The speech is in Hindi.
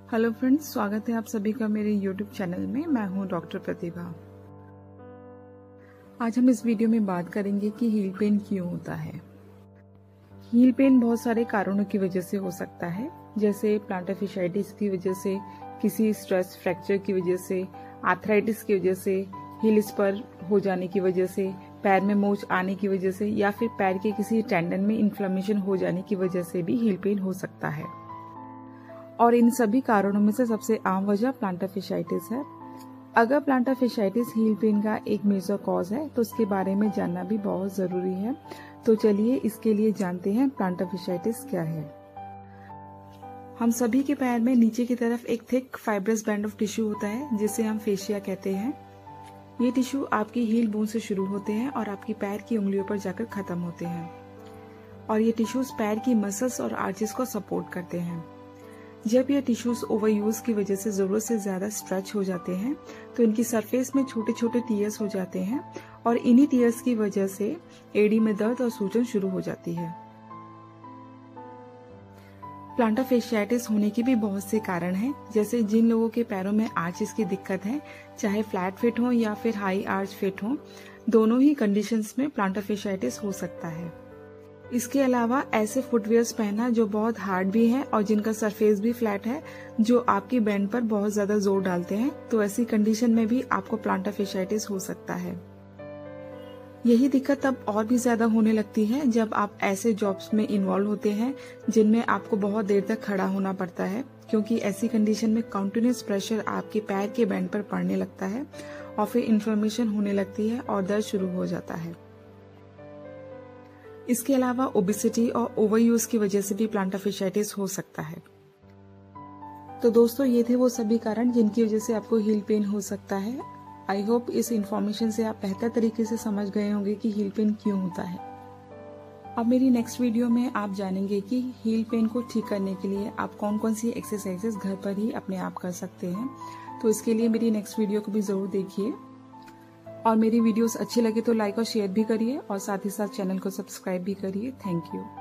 हेलो फ्रेंड्स, स्वागत है आप सभी का मेरे YouTube चैनल में। मैं हूं डॉक्टर प्रतिभा। आज हम इस वीडियो में बात करेंगे कि हील पेन क्यों होता है। हील पेन बहुत सारे कारणों की वजह से हो सकता है, जैसे प्लांटर fasciitis की वजह से, किसी स्ट्रेस फ्रैक्चर की वजह से, आर्थराइटिस की वजह से, हील स्पर हो जाने की वजह से, पैर में मोच आने की वजह से, या फिर पैर के किसी टेंडन में इन्फ्लेमेशन हो जाने की वजह से भी हील पेन हो सकता है। और इन सभी कारणों में से सबसे आम वजह प्लांटर fasciitis है। अगर प्लांटर fasciitis हील पेन का एक मेजर कॉज है तो उसके बारे में जानना भी बहुत जरूरी है। तो चलिए इसके लिए जानते हैं प्लांटर fasciitis क्या है। हम सभी के पैर में नीचे की तरफ एक thick fibrous band of tissue होता है, जिसे हम फेशिया कहते हैं। ये टिश्यू आपकी हील बोन से शुरू होते हैं और आपकी पैर की उंगलियों पर जाकर खत्म होते हैं। और ये टिश्यूज पैर की मसल्स और आर्चेस को सपोर्ट करते हैं। जब ये टिश्यूज ओवरयूज की वजह से जरूरत से ज्यादा स्ट्रेच हो जाते हैं तो इनकी सरफेस में छोटे छोटे टीयर्स हो जाते हैं और इन्हीं टीयर्स की वजह से एड़ी में दर्द और सूजन शुरू हो जाती है। प्लांटर fasciitis होने के भी बहुत से कारण हैं, जैसे जिन लोगों के पैरों में आर्चेस की दिक्कत है, चाहे फ्लैट फिट हो या फिर हाई आर्च फिट हो, दोनों ही कंडीशंस में प्लांटर fasciitis हो सकता है। इसके अलावा ऐसे फुटवियर्स पहनना जो बहुत हार्ड भी है और जिनका सरफेस भी फ्लैट है, जो आपकी बैंड पर बहुत ज्यादा जोर डालते हैं, तो ऐसी कंडीशन में भी आपको प्लांटर fasciitis हो सकता है। यही दिक्कत तब और भी ज्यादा होने लगती है जब आप ऐसे जॉब्स में इन्वॉल्व होते हैं जिनमें आपको बहुत देर तक खड़ा होना पड़ता है, क्योंकि ऐसी कंडीशन में कंटिन्यूअस प्रेशर आपके पैर के बैंड पर पड़ने लगता है और फिर इन्फ्लेमेशन होने लगती है और दर्द शुरू हो जाता है। इसके अलावा ओबेसिटी और ओवरयूज की वजह से भी प्लांटर fasciitis हो सकता है। तो दोस्तों, ये थे वो सभी कारण जिनकी वजह से आपको हील पेन हो सकता है। आई होप इस इंफॉर्मेशन से आप बेहतर तरीके से समझ गए होंगे कि हील पेन क्यों होता है। अब मेरी नेक्स्ट वीडियो में आप जानेंगे कि हील पेन को ठीक करने के लिए आप कौन कौन सी एक्सरसाइजेस घर पर ही अपने आप कर सकते हैं। तो इसके लिए मेरी नेक्स्ट वीडियो को भी जरूर देखिए और मेरी वीडियोस अच्छी लगे तो लाइक और शेयर भी करिए और साथ ही साथ चैनल को सब्सक्राइब भी करिए। Thank you.